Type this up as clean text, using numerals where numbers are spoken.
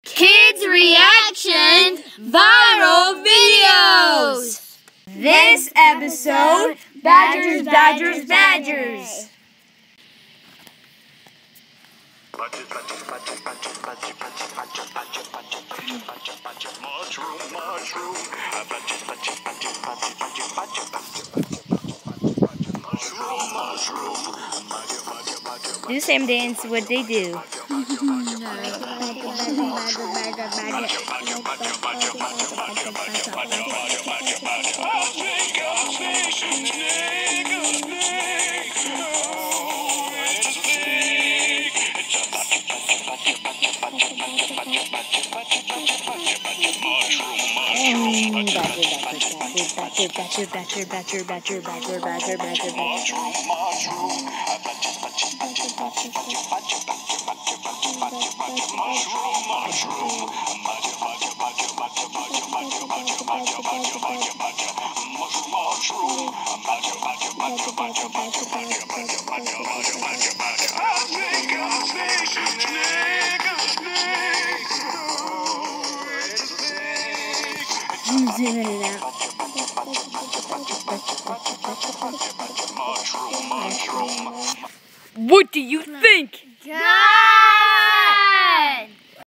Kids Reaction Viral Videos. This episode, Badgers, Badgers, Badgers. Do the same dance what they do. Zooming it out. What do you think?